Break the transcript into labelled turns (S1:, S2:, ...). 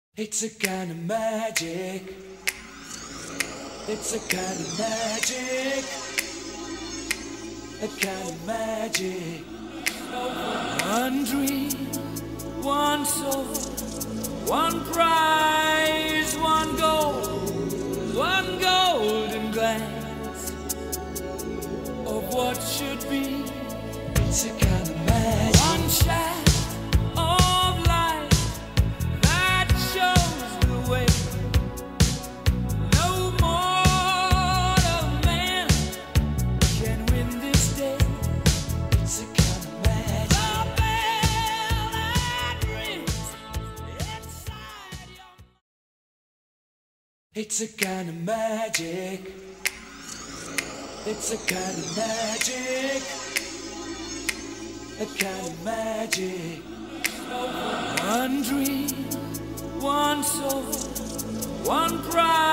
S1: It's a kind of magic. It's a kind of magic. A kind of magic. One dream, one soul, one prize, one golden glance of what should be. It's a kind of magic. One shaft of light that shows the way. No mortal man can win this day. It's a kind of magic. The bell that rings inside your. It's a kind of magic. It's a kind of magic. A kind of magic. One dream, one soul, one pride.